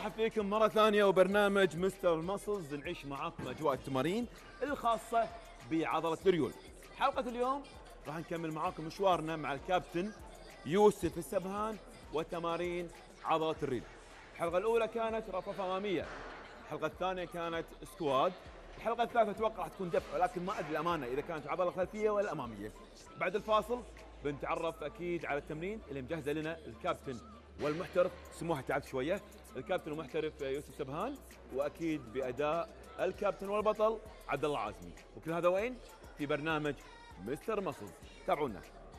نرحب فيكم مرة ثانية وبرنامج مستر ماسلز نعيش معاكم أجواء التمارين الخاصة بعضلة الريول. حلقة اليوم راح نكمل معاكم مشوارنا مع الكابتن يوسف السبهان وتمارين عضلة الريل. الحلقة الأولى كانت رفرفة أمامية، الحلقة الثانية كانت سكواد، الحلقة الثالثة أتوقع راح تكون دفع، ولكن ما أدري الأمانة إذا كانت عضلة خلفية ولا أمامية. بعد الفاصل بنتعرف أكيد على التمرين اللي مجهزه لنا الكابتن والمحترف، سموها تعبت شوية، الكابتن المحترف يوسف سبهان، واكيد باداء الكابتن والبطل عبد الله العازمي، وكل هذا وين؟ في برنامج مستر ماسلز. تابعونا.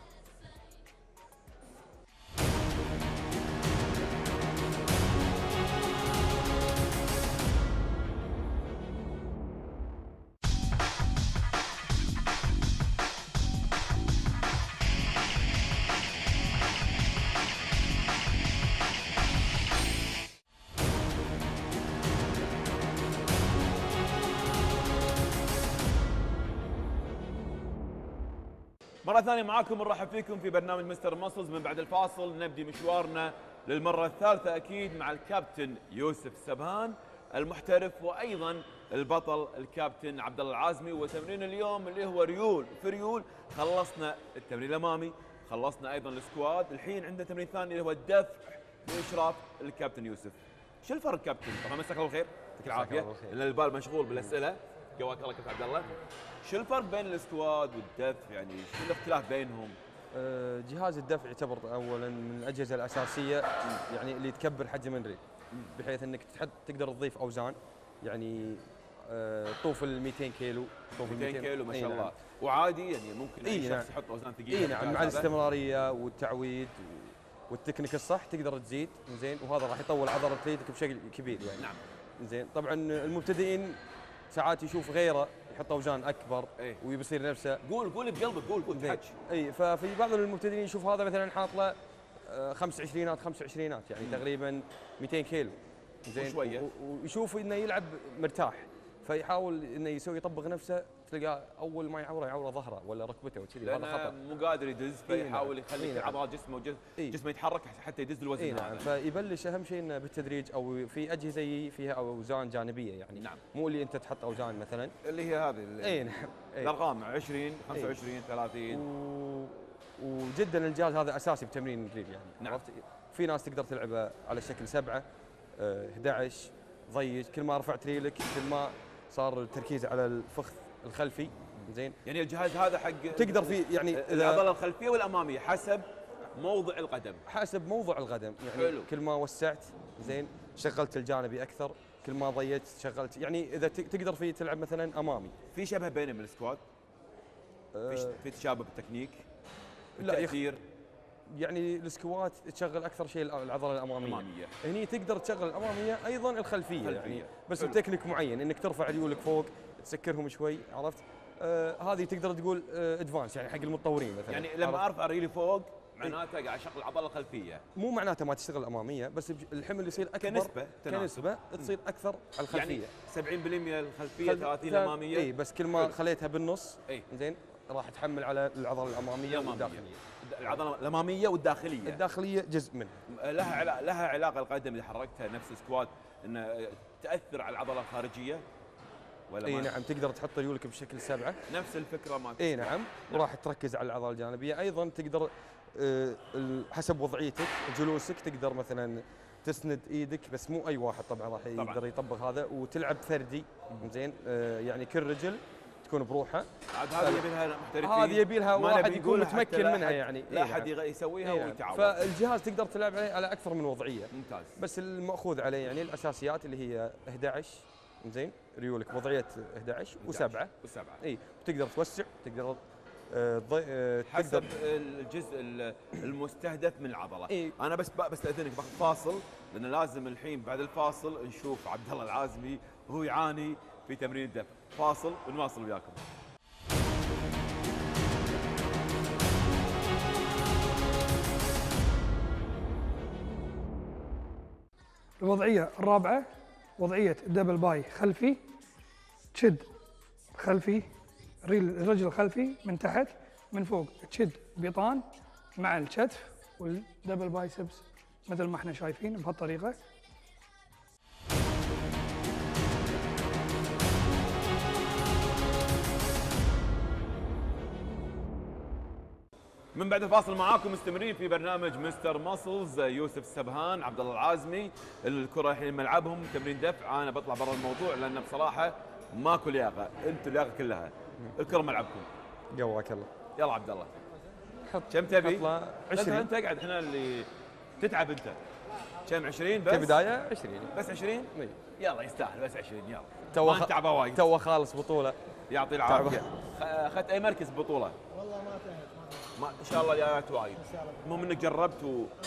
مرة ثانية معاكم، نرحب فيكم في برنامج مستر ماسلز. من بعد الفاصل نبدي مشوارنا للمرة الثالثة أكيد مع الكابتن يوسف السبهان المحترف، وأيضا البطل الكابتن عبد الله العازمي. وتمرين اليوم اللي هو ريول في ريول. خلصنا التمرين الأمامي، خلصنا أيضا السكواد، الحين عندنا تمرين ثاني اللي هو الدفع بإشراف الكابتن يوسف. شو الفرق كابتن؟ طبعا مساك الله الخير، يعطيك العافية، لأن البال مشغول بالأسئلة. قواك الله كابتن عبد الله. شو الفرق بين السكواد والدفع؟ يعني شو الاختلاف بينهم؟ جهاز الدفع يعتبر اولا من الاجهزه الاساسيه يعني اللي تكبر حجم الريل، بحيث انك تقدر تضيف اوزان، يعني طوف ال 200 كيلو، طوف 200 كيلو ما شاء الله، وعادي يعني ممكن اي شخص يحط اوزان ثقيله. اي نعم، مع الاستمراريه والتعويد والتكنيك الصح تقدر تزيد زين، وهذا راح يطول عضله يدك بشكل كبير يعني. نعم زين. طبعا المبتدئين ساعات يشوف غيره يحط اوزان اكبر ويصير نفسه. قول بقلبك، قول تحكي. اي، ففي بعض المبتدئين يشوف هذا مثلا حاط له 25 يعني تقريبا 200 كيلو زين شويه، ويشوف انه يلعب مرتاح، فيحاول انه يطبق نفسه، تلقاه اول ما يعوره ظهره ولا ركبته وكذي، هذا خطا، مو قادر يدز، فيحاول يخلي عضلات جسمه جسمه يتحرك حتى يدز الوزن. نعم. فيبلش اهم شيء انه بالتدريج، او في اجهزه فيها اوزان جانبيه يعني. نعم. مو اللي انت تحط اوزان مثلا اللي هي هذه نعم الارقام 20 25 30 وجدا الجهاز هذا اساسي بتمرين الريل يعني. نعم. عرفت؟ في ناس تقدر تلعبه على شكل 7 11 ضيج، كل ما رفعت ريلك كل ما صار التركيز على الفخذ الخلفي. زين. يعني الجهاز هذا حق تقدر فيه يعني العضله الخلفيه والاماميه حسب موضع القدم. حسب موضع القدم يعني. حلو. كل ما وسعت زين شغلت الجانبي اكثر، كل ما ضيجت شغلت يعني. اذا تقدر فيه تلعب مثلا امامي. في شبه بينه من السكواد؟ في تشابه بالتكنيك بالتاثير؟ يعني السكوات تشغل اكثر شيء العضله الاماميه. هني تقدر تشغل الاماميه ايضا الخلفيه يعني، بس بتكنيك معين، انك ترفع ريولك فوق تسكرهم شوي، عرفت؟ هذه تقدر تقول ادفانس يعني حق المتطورين مثلا. يعني لما ارفع ريلي فوق معناته قاعد اشغل العضله الخلفيه، مو معناته ما تشتغل الاماميه، بس الحمل يصير اكبر كنسبه تصير اكثر على الخلفيه. يعني 70% الخلفيه 30 الاماميه. اي، بس كل ما خليتها بالنص زين راح تحمل على العضله الاماميه والداخليه. العضله الاماميه والداخليه. الداخليه جزء منها. لها علاقه القدم اذا حركتها نفس السكواد انه تاثر على العضله الخارجيه ولا؟ اي نعم، تقدر تحط ريولك بشكل 7 نفس الفكره ما. اي نعم، وراح تركز على العضله الجانبيه. ايضا تقدر حسب وضعيتك جلوسك تقدر مثلا تسند ايدك، بس مو اي واحد طبعا راح يقدر يطبق هذا، وتلعب فردي زين. يعني كل رجل تكون بروحها. هذه يبي لها محترفين، هذه يبي لها واحد يكون متمكن منها يعني. لا احد يسويها ويتعود. فالجهاز تقدر تلعب عليه على اكثر من وضعيه. ممتاز. بس المأخوذ عليه يعني الاساسيات اللي هي 11 زين، ريولك وضعيه 11 و7 اي، وتقدر توسع، تقدر حسب الجزء المستهدف من العضله. إيه؟ انا بس بستاذنك باخذ فاصل، لان لازم الحين بعد الفاصل نشوف عبد الله العازمي وهو يعاني في تمرين الدفع. فاصل ونواصل وياكم. الوضعيه الرابعه وضعيه الدبل باي خلفي، تشد خلفي الرجل الخلفي من تحت، من فوق تشد بيطان مع الكتف والدبل بايسبس مثل ما احنا شايفين بهالطريقه. من بعد الفاصل معاكم مستمرين في برنامج مستر ماسلز. يوسف السبهان، عبد الله العازمي، الكره الحين ملعبهم تمرين دفع. انا بطلع برا الموضوع لان بصراحه ماكو لياقه، انتم اللياقه كلها. الكره ملعبكم. قواك الله. يلا عبد الله حط كم تبي؟ حط 20. انت اقعد، احنا اللي تتعب انت. كم 20 بس؟ كبدايه 20 بس 20؟ إي. يلا يستاهل بس 20 يلا. تو ما نتعبه وايد. تو خالص بطوله. يعطي العافيه. اخذت اي مركز بطوله؟ والله ما انتهت ما ان شاء الله جايات وايد. ان شاء الله. المهم انك جربت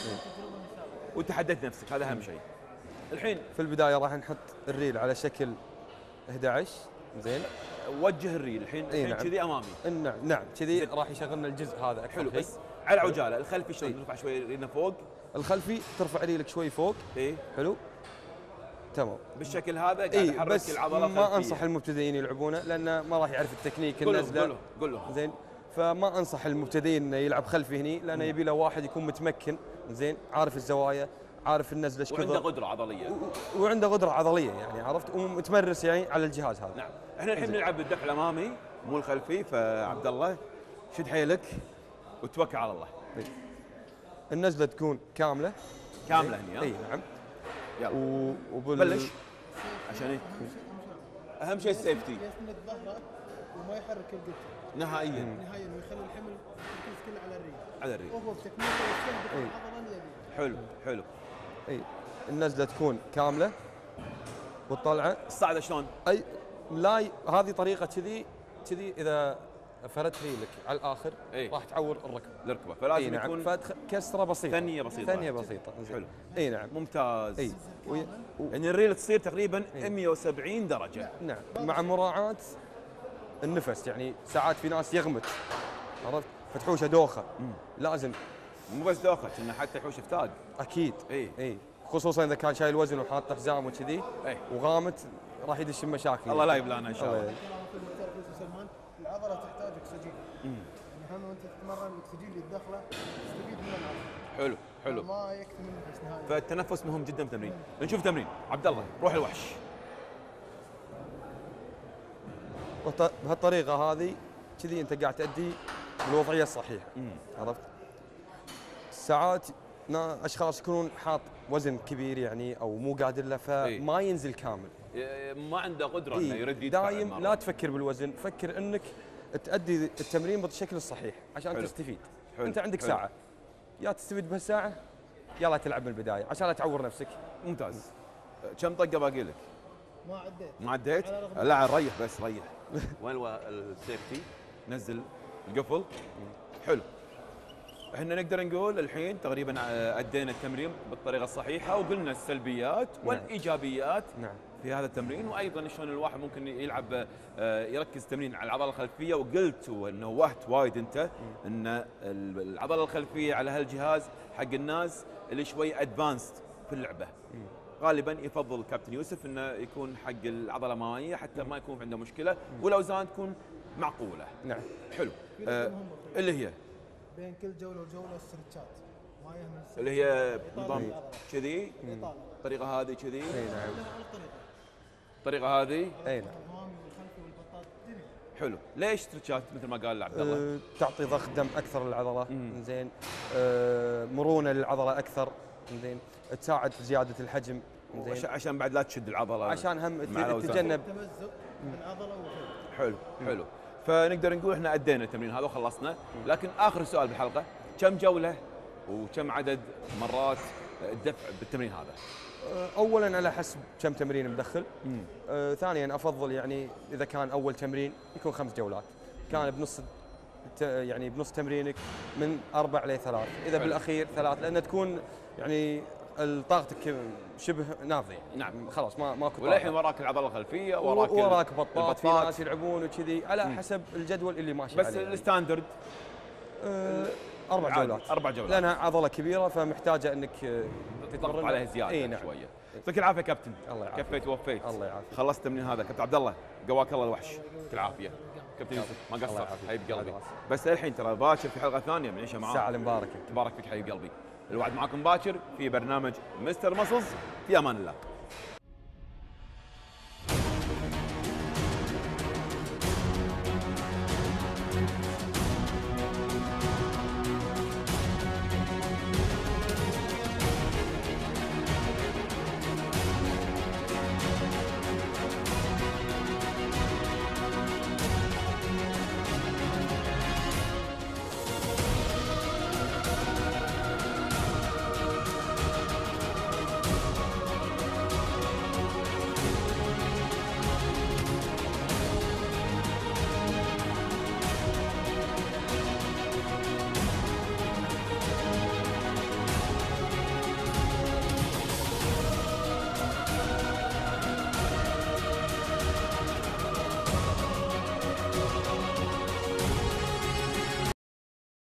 وتحدثت نفسك، هذا اهم شيء. الحين في البدايه راح نحط الريل على شكل 11 زين. وجه الريل الحين نعم. كذي امامي. نعم كذي راح يشغلنا الجزء هذا اكثر حلو شيء. بس على عجاله. الخلفي شلون نرفع شوي ريلنا فوق؟ الخلفي ترفع ريلك شوي فوق. اي حلو تمام. بالشكل هذا قاعد اي احرك بس العضله الخلفيه. ما انصح المبتدئين يلعبونه لانه ما راح يعرف التكنيك النزله. قول له زين. فما انصح المبتدئين انه يلعب خلفي هني لانه يبي له واحد يكون متمكن زين، عارف الزوايا، عارف النزله ايش وعنده كثر، قدره عضليه. وعنده قدره عضليه يعني عرفت، ومتمرس يعني على الجهاز هذا. نعم. احنا الحين نلعب بالدفع الامامي مو الخلفي. فعبد الله شد حيلك وتوكل على الله. النزله تكون كامله. كامله هني. اي نعم. يلا وبال بلش عشان ايه؟ اهم شيء السيفتي يسند ظهره وما يحرك القدر نهائيا. نهائيا، ويخلي الحمل التركيز كله على الريل. على الريل. وهو بتكنيكه يستهدف العضله اللي يبيها. حلو حلو. اي النزله تكون كامله والطلعه الصعده شلون؟ اي هذه طريقه كذي اذا فردت ريلك على الاخر إيه. راح تعور الركبه. الركبه فلازم اي نعم. يكون كسره بسيطه. ثانيه بسيطه. زين. حلو. اي نعم. ممتاز. اي يعني الريل تصير تقريبا 170 درجه. نعم مع مراعاه النفس، يعني ساعات في ناس يغمت عرفت فتحوشه دوخه. لازم مو بس دوخه، انه حتى يحوش افتاق. اكيد. اي خصوصا اذا كان شايل وزن وحاط حزام وكذي اي وغامت راح يدش بمشاكل. الله لا يبلانا ان شاء الله. كلام في المختار يوسف سلمان، العضله تحتاج اكسجين. يعني هم وانت تتمرن الاكسجين اللي تدخله تستفيد من العضله. حلو. ما يكفي من النفس نهائيا. فالتنفس مهم جدا في التمرين. نشوف تمرين عبد الله، روح الوحش. بهالطريقه هذه كذي انت قاعد تأدي بالوضعيه الصحيحه. عرفت؟ ساعات اشخاص يكونون حاط وزن كبير يعني او مو قادر له فما ينزل كامل. ما عنده قدره انه يرد يدفع دايم المرة. لا تفكر بالوزن، فكر انك تأدي التمرين بالشكل الصحيح عشان حلو. تستفيد. حلو. انت عندك حلو. ساعه يا تستفيد بهالساعه يلا تلعب من البدايه عشان لا تعور نفسك. ممتاز. كم طقه باقي لك؟ ما عديت. ما عديت؟ على رغم لا ريح بس ريح. وين السيفتي؟ نزل القفل. حلو. احنا نقدر نقول الحين تقريبا ادينا التمرين بالطريقه الصحيحه وقلنا السلبيات والايجابيات نعم. في هذا التمرين، وايضا شلون الواحد ممكن يلعب يركز تمرين على العضله الخلفيه. وقلت انه وهت وايد انت ان العضله الخلفيه على هالجهاز حق الناس اللي شوي ادفانسد في اللعبه. غالبا يفضل الكابتن يوسف انه يكون حق العضله الاماميه حتى ما يكون عنده مشكله والاوزان تكون معقوله. نعم. حلو. اللي هي بين كل جوله وجوله استرتشات ما يهمل اللي هي إطالة نظام العضلة. كذي، إطالة. الطريقه هذه كذي، اي نعم. كلها على الطريقه. الطريقه هذه. اي نعم. الامامي والخلفي والبطاط الدنيا. حلو. ليش ترتشات مثل ما قال عبد الله؟ تعطي ضخ دم اكثر للعضله. زين. مرونه للعضله اكثر. زين. تساعد في زياده الحجم. زين. عشان بعد لا تشد العضله عشان هم مع الأوزان. تتجنب. تمزق العضله وفوق. حلو حلو. فنقدر نقول احنا ادينا التمرين هذا وخلصنا، لكن اخر سؤال بالحلقه، كم جوله وكم عدد مرات الدفع بالتمرين هذا؟ اولا على حسب كم تمرين مدخل. ثانيا افضل يعني اذا كان اول تمرين يكون 5 جولات، كان بنص تمرينك من 4 ل 3، اذا بالاخير 3 لان تكون يعني طاقتك شبه نافذه. نعم. خلاص ماكو. وللحين وراك العضله الخلفيه، وراك بطاط، في ناس يلعبون وكذي على حسب الجدول اللي ماشي بس عليه. الستاندرد 4 جولات. 4 جولات لانها عضله كبيره فمحتاجه انك تضغط عليها زياده اي نعم. شويه. يعطيك العافيه كابتن. الله يعافيك. كفيت ووفيت. الله يعافيك. خلصت التمرين هذا كابتن عبد الله، قواك الله الوحش. يعطيك العافيه كابتن يوسف، ما الله قصرت يعافيك. حبيب قلبي. الله بس الحين ترى باكر في حلقه ثانيه بنعيشها معاك. الساعه المباركه. تبارك فيك حبيب قلبي. الوعد معكم باكر في برنامج مستر ماسلز. في امان الله.